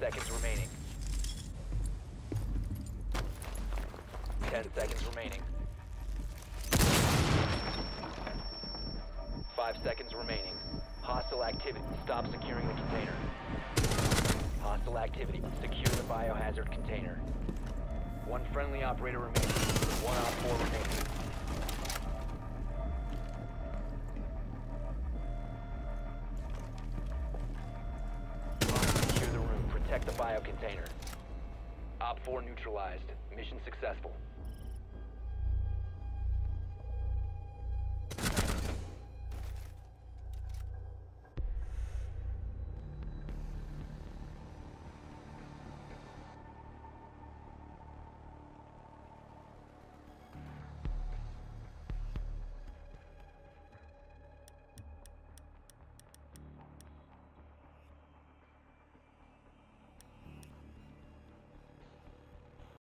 seconds remaining. 10 seconds remaining. 5 seconds remaining. Hostile activity. Stop securing the container. Hostile activity. Secure the biohazard container. One friendly operator remaining. One op 4 remaining. Secure the room. Protect the biocontainer. Op 4 neutralized. Mission successful.